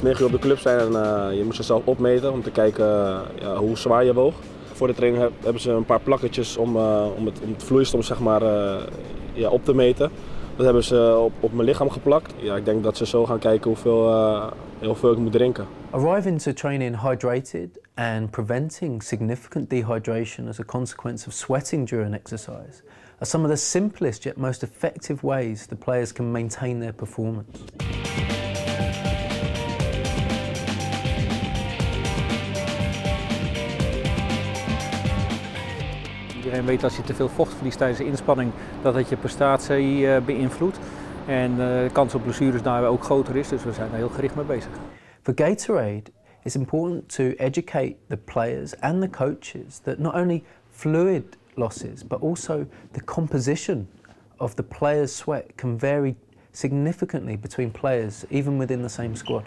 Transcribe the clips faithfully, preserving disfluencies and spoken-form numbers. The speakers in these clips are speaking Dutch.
moest negen uur op de club zijn en uh, je moest jezelf opmeten om te kijken uh, ja, hoe zwaar je woog. Voor de training heb, hebben ze een paar plakketjes om, uh, om, het, om het vloeistof zeg maar, uh, ja, op te meten. Dat hebben ze op, op mijn lichaam geplakt. Ja, ik denk dat ze zo gaan kijken hoeveel, uh, hoeveel ik moet drinken. Arriving to training hydrated and preventing significant dehydration as a consequence of sweating during exercise are some of the simplest yet most effective ways the players can maintain their performance. Iedereen weet als je te veel vocht verliest tijdens de inspanning dat het je prestatie uh, beïnvloedt. En uh, de kans op blessures daar ook groter is, dus we zijn daar heel gericht mee bezig. For Gatorade, it's important to educate the players and the coaches that not only fluid losses, but also the composition of the players' sweat can vary significantly between players, even within the same squad.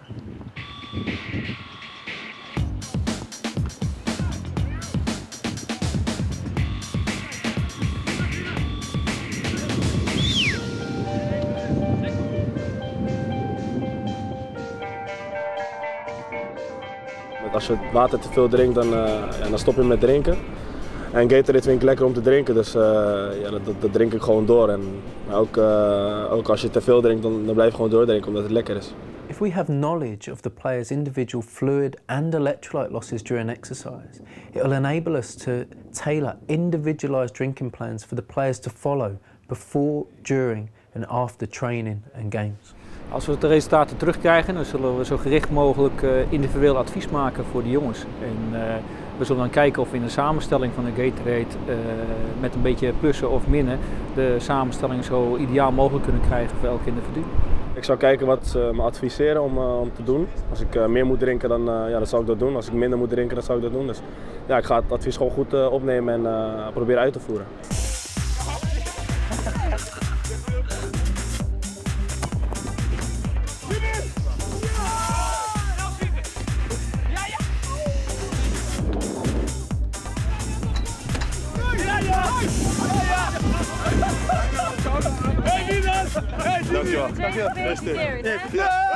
Als je het water te veel drinkt, dan, uh, ja, dan stop je met drinken. En Gatorade vind ik lekker om te drinken, dus uh, ja, dat, dat drink ik gewoon door. En ook, uh, ook als je te veel drinkt, dan, dan blijf je gewoon doordrinken omdat het lekker is. If we have knowledge of the player's individual fluid and electrolyte losses during exercise, it will enable us to tailor individualized drinking plans for the players to follow before, during and after training and games. Als we de resultaten terugkrijgen, dan zullen we zo gericht mogelijk uh, individueel advies maken voor de jongens. En, uh, we zullen dan kijken of we in de samenstelling van de Gatorade uh, met een beetje plussen of minnen de samenstelling zo ideaal mogelijk kunnen krijgen voor elk individu. Ik zou kijken wat ze me adviseren om, uh, om te doen. Als ik uh, meer moet drinken, dan, uh, ja, dan zal ik dat doen. Als ik minder moet drinken, dan zal ik dat doen. Dus ja, ik ga het advies gewoon goed uh, opnemen en uh, proberen uit te voeren. Dankjewel. Dankjewel. Beste. Hey,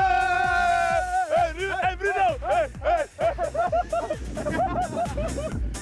hey, Bruno! Hey, hey.